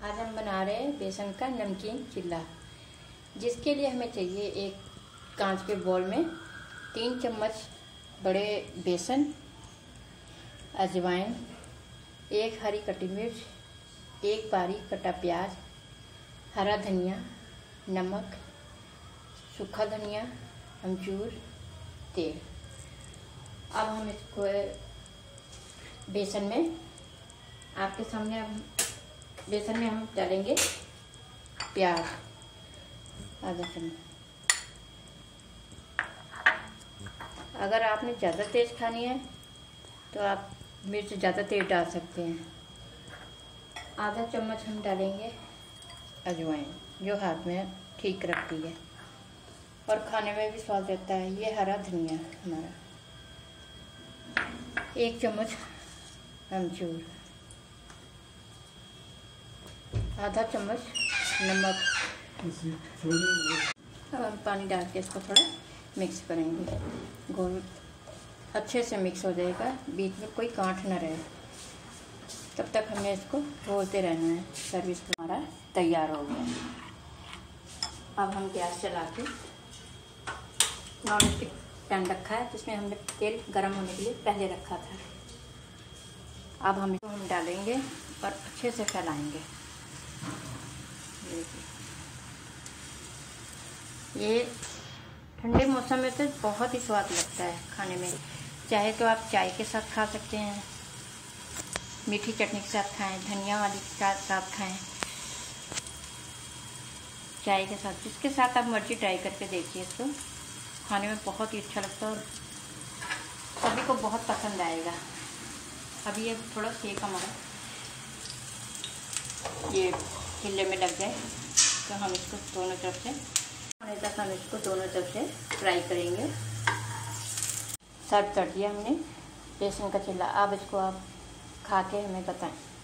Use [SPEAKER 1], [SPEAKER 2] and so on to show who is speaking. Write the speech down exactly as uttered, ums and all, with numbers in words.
[SPEAKER 1] आज हम बना रहे हैं बेसन का नमकीन चिल्ला, जिसके लिए हमें चाहिए एक कांच के बाउल में तीन चम्मच बड़े बेसन, अजवाइन, एक हरी कटी मिर्च, एक बारीक कटा प्याज, हरा धनिया, नमक, सूखा धनिया, अमचूर, तेल। अब हम इसको बेसन में आपके सामने हम बेसन में हम डालेंगे प्याज आधा चम्मच। अगर आपने ज़्यादा तेज़ खानी है तो आप मिर्च ज़्यादा तेज़ डाल सकते हैं। आधा चम्मच हम डालेंगे अजवाइन, जो हाथ में ठीक रखती है और खाने में भी स्वाद देता है। ये हरा धनिया हमारा, एक चम्मच अमचूर, आधा चम्मच नमक। अब हम पानी डाल के इसको थोड़ा मिक्स करेंगे। गोल अच्छे से मिक्स हो जाएगा, बीच में कोई गांठ ना रहे, तब तक हमें इसको घोलते रहना है। सर्विस हमारा तैयार हो गया। अब हम गैस चला के नॉन स्टिक पैन रखा है, जिसमें हमने तेल गर्म होने के लिए पहले रखा था। अब हम इसको हम डालेंगे और अच्छे से फैलाएंगे। ये ठंडे मौसम में तो बहुत ही स्वाद लगता है खाने में। चाहे तो आप चाय के साथ खा सकते हैं, मीठी चटनी के साथ खाएं, धनिया वाली के साथ खाएं, चाय के साथ, जिसके साथ आप मर्जी ट्राई करके देखिए। इसको खाने में बहुत ही अच्छा लगता है और सभी को बहुत पसंद आएगा। अभी ये थोड़ा सेक हमारा ये चिल्ले में लग जाए तो हम इसको दोनों तरफ से होने तक हम इसको दोनों तरफ से फ्राई करेंगे। सर्व कर दिया हमने बेसन का चिल्ला। अब इसको आप खा के हमें बताएं।